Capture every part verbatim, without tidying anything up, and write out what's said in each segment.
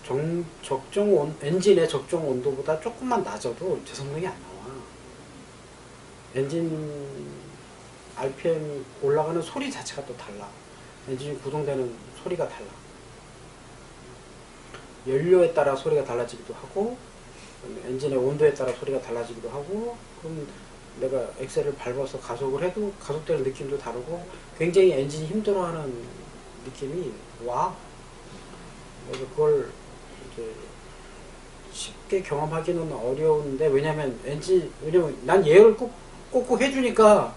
정, 적정 온, 엔진의 적정 온도보다 조금만 낮아도 제 성능이 안 나와. 엔진 알피엠이 올라가는 소리 자체가 또 달라. 엔진이 구동되는 소리가 달라. 연료에 따라 소리가 달라지기도 하고, 엔진의 온도에 따라 소리가 달라지기도 하고, 그럼 내가 엑셀을 밟아서 가속을 해도 가속되는 느낌도 다르고, 굉장히 엔진이 힘들어하는 느낌이 와. 그래서 그걸 이제 쉽게 경험하기는 어려운데, 왜냐면 엔진, 왜냐면 난 예열을 꼭, 꼭꼭 해주니까,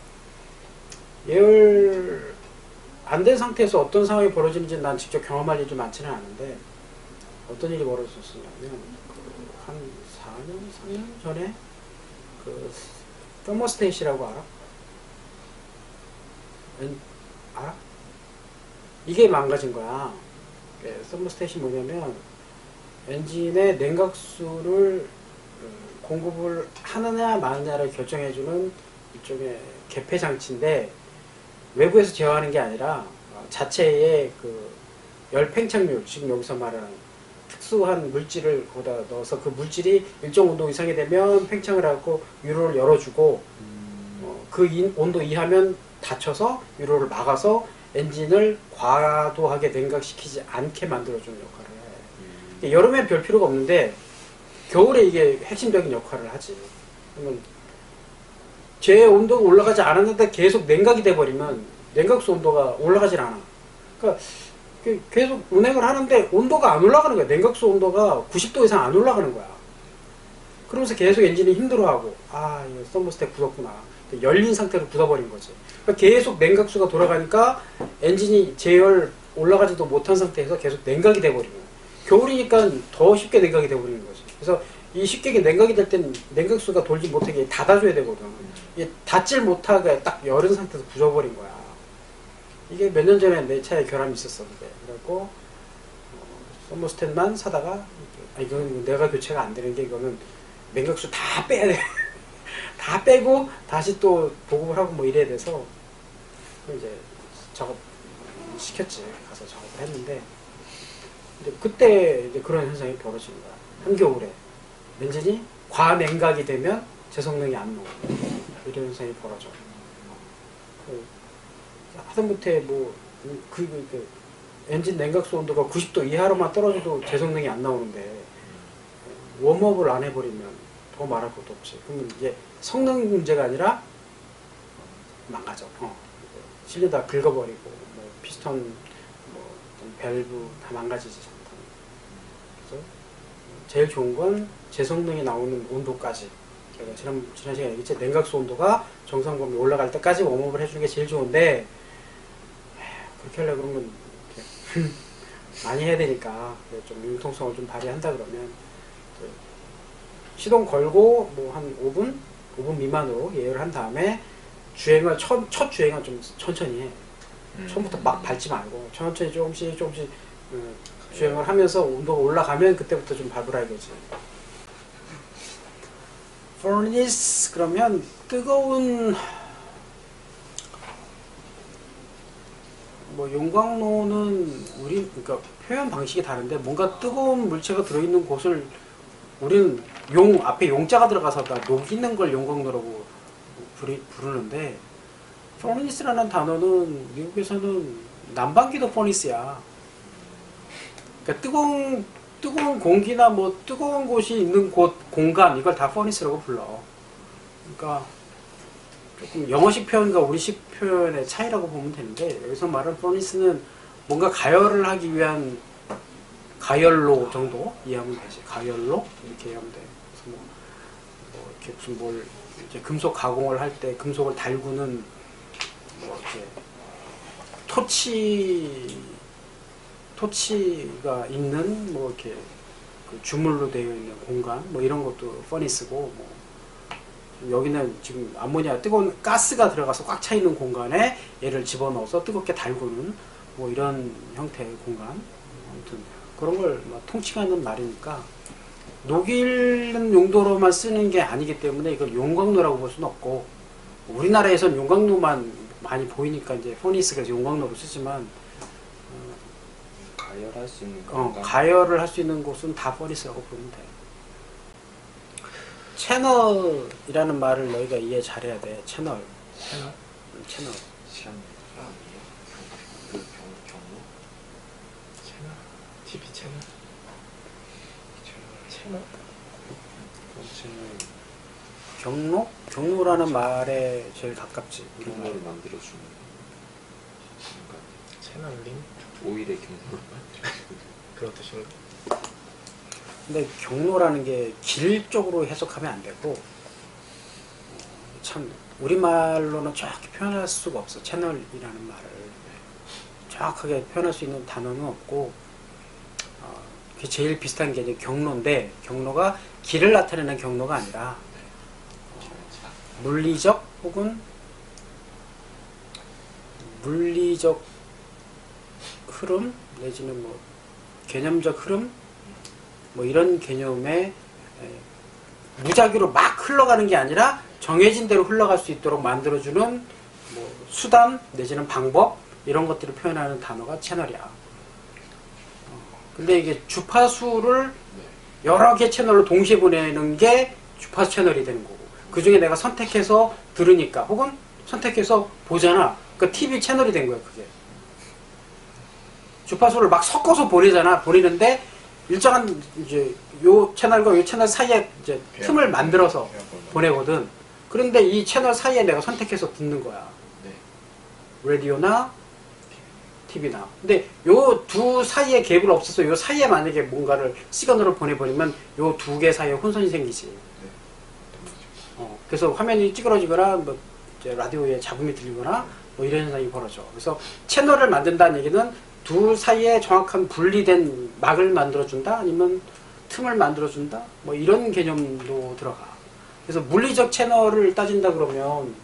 예열 안 된 상태에서 어떤 상황이 벌어지는지 난 직접 경험할 일이 많지는 않은데, 어떤 일이 벌어졌었냐면, 그 한 사 년, 삼 년 전에, 그, 서머스테이시라고 알아? 엔, 알아? 이게 망가진 거야. 서머스테이시 뭐냐면, 엔진의 냉각수를 공급을 하느냐 마느냐를 결정해주는 일종의 개폐 장치인데, 외부에서 제어하는 게 아니라 자체의 그 열 팽창률, 지금 여기서 말하는 특수한 물질을 거기다 넣어서 그 물질이 일정 온도 이상이 되면 팽창을 하고 유로를 열어주고, 어, 그 인, 온도 이하면 닫혀서 유로를 막아서 엔진을 과도하게 냉각시키지 않게 만들어주는 역할을 해. 음. 여름엔 별 필요가 없는데 겨울에 이게 핵심적인 역할을 하지. 그러면 제 온도가 올라가지 않았는데 계속 냉각이 돼버리면 냉각수 온도가 올라가질 않아. 그러니까 계속 운행을 하는데 온도가 안 올라가는 거야. 냉각수 온도가 구십 도 이상 안 올라가는 거야. 그러면서 계속 엔진이 힘들어하고, 아, 이거 서머스택 굳었구나. 열린 상태로 굳어버린 거지. 그러니까 계속 냉각수가 돌아가니까 엔진이 제열 올라가지도 못한 상태에서 계속 냉각이 돼버리는 거야. 겨울이니까 더 쉽게 냉각이 돼버리는 거지. 그래서 이 쉽게 냉각이 될 땐 냉각수가 돌지 못하게 닫아줘야 되거든. 이게 닫질 못하게 딱 열은 상태에서 굳어버린 거야. 이게 몇 년 전에 내 차에 결함이 있었었는데, 그래갖고 어, 서머스탯만 사다가, 아, 이건 내가 교체가 안 되는 게, 이거는 냉각수 다 빼야 돼. 다 빼고 다시 또 보급을 하고 뭐 이래야 돼서 이제 작업 시켰지. 가서 작업을 했는데, 이제 그때 이제 그런 현상이 벌어지는 거야. 한겨울에 엔진이 과냉각이 되면 제 성능이 안 나오고 이런 현상이 벌어져. 그, 하다못해 뭐 그, 그, 그 엔진 냉각수 온도가 구십 도 이하로만 떨어져도 제 성능이 안 나오는데, 웜업을 안 해버리면 더 말할 것도 없지. 그러면 이제 성능 문제가 아니라 망가져. 어. 실려다 긁어버리고, 뭐 피스톤, 뭐 밸브 다 망가지지. 그래서 제일 좋은 건 제 성능이 나오는 온도까지, 제가 지난, 지난 시간에 얘기했지, 냉각수 온도가 정상 범위 올라갈 때까지 웜업을 해주는 게 제일 좋은데, 그렇게 하려고 그러면 많이 해야 되니까 좀 융통성을 좀 발휘한다 그러면 시동 걸고 뭐 한 오 분? 오 분 미만으로 예열을 한 다음에 주행을 첫, 첫 주행은 좀 천천히 해. 음. 처음부터 막 밟지 말고 천천히 조금씩 조금씩 음, 주행을 하면서 온도가 올라가면 그때부터 좀 밟으라 이거지. furnace 그러면 뜨거운, 뭐 용광로는 우리 그러니까 표현 방식이 다른데, 뭔가 뜨거운 물체가 들어있는 곳을 우리는 용 앞에 용자가 들어가서 녹이는 걸 용광로라고 부르, 부르는데, furnace라는 단어는 미국에서는 난방기도 furnace야. 그러니까 뜨거운 뜨거운 공기나 뭐 뜨거운 곳이 있는 곳, 공간, 이걸 다 furnace라고 불러. 그러니까 조금 영어식 표현과 우리식 표현의 차이라고 보면 되는데, 여기서 말하는 furnace는 뭔가 가열을 하기 위한 가열로 정도 이해하면 되지. 가열로 이렇게 이해하면 돼. 그래서 뭐, 뭐 이렇게 무슨 뭘 이제 금속 가공을 할 때 금속을 달구는 뭐 이렇게 토치 토치가 있는 뭐 이렇게 그 주물로 되어 있는 공간, 뭐 이런 것도 furnace고, 뭐 여기는 지금 암모니아 뜨거운 가스가 들어가서 꽉 차 있는 공간에 얘를 집어넣어서 뜨겁게 달구는 뭐 이런 형태의 공간, 아무튼 그런 걸 통칭하는 말이니까 녹이는 용도로만 쓰는 게 아니기 때문에 이걸 용광로라고 볼 수는 없고, 우리나라에선 용광로만 많이 보이니까 이제 furnace가 용광로로 쓰지만, 가열할 수 있는 어, 공간. 가열을 할 수 있는 곳은 다 퍼니스라고 보면 돼. 채널이라는 말을 너희가 이해 잘해야 돼. 채널. 채널? 음, 채널. 시간 아니에요? 그 경, 경로? 채널? 티비 채널? 채널. 채널? 채널. 경로? 경로라는 말에 제일 가깝지. 경로를 만들어주는 공간. 채널링? 오일의 경로를 만들어주는. 그런 뜻인가? 근데 경로라는 게 길 쪽으로 해석하면 안 되고, 참 우리말로는 정확히 표현할 수가 없어. 채널이라는 말을 정확하게 표현할 수 있는 단어는 없고, 어, 그게 제일 비슷한 게 이제 경로인데, 경로가 길을 나타내는 경로가 아니라 어, 물리적 혹은 물리적 흐름 내지는 뭐 개념적 흐름 뭐 이런 개념의 에, 무작위로 막 흘러가는 게 아니라 정해진 대로 흘러갈 수 있도록 만들어주는 뭐 수단 내지는 방법 이런 것들을 표현하는 단어가 채널이야. 어, 근데 이게 주파수를 여러 개 채널로 동시에 보내는 게 주파수 채널이 되는 거고, 그 중에 내가 선택해서 들으니까 혹은 선택해서 보잖아. 그러니까 티비 채널이 된 거야. 그게 주파수를 막 섞어서 보내잖아. 보내는데 일정한 이제 요 채널과 요 채널 사이에 이제 틈을 만들어서 보내거든. 그런데 이 채널 사이에 내가 선택해서 듣는 거야. 네. 라디오나 티비나. 근데 요 두 사이에 갭을 없어서 요 사이에 만약에 뭔가를 시간으로 보내버리면 요 두 개 사이에 혼선이 생기지. 네. 어, 그래서 화면이 찌그러지거나 뭐 이제 라디오에 잡음이 들리거나 뭐 이런 현상이 벌어져. 그래서 채널을 만든다는 얘기는 둘 사이에 정확한 분리된 막을 만들어준다? 아니면 틈을 만들어준다? 뭐 이런 개념도 들어가. 그래서 물리적 채널을 따진다 그러면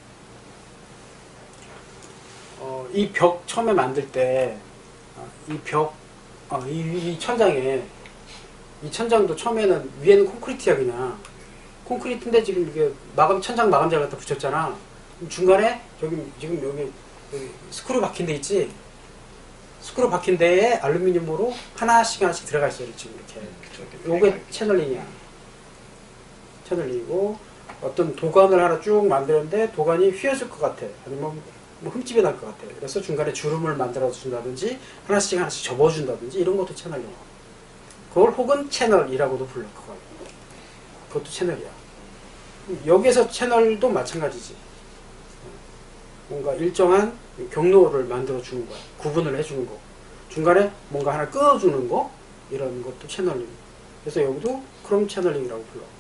어, 이 벽 처음에 만들 때 이 벽, 어, 이, 이 천장에 이 천장도 처음에는 위에는 콘크리트야 그냥. 콘크리트인데 지금 이게 마감 천장 마감재를 갖다 붙였잖아. 중간에 저기 지금 여기, 여기 스크류 박힌 데 있지. 스크류 박힌 데에 알루미늄으로 하나씩 하나씩 들어가 있어요. 지금 이렇게. 요게 채널링이야. 채널링이고 어떤 도관을 하나 쭉 만드는데 도관이 휘어질 것 같아. 아니면 뭐 흠집이 날 것 같아. 그래서 중간에 주름을 만들어 준다든지 하나씩 하나씩 접어준다든지 이런 것도 채널링. 그걸 혹은 채널이라고도 불러. 그걸. 그것도 채널이야. 여기에서 채널도 마찬가지지. 뭔가 일정한 경로를 만들어 주는 거야. 구분을 해주는 거. 중간에 뭔가 하나 끊어주는 거 이런 것도 채널링. 그래서 여기도 크롬 채널링이라고 불러.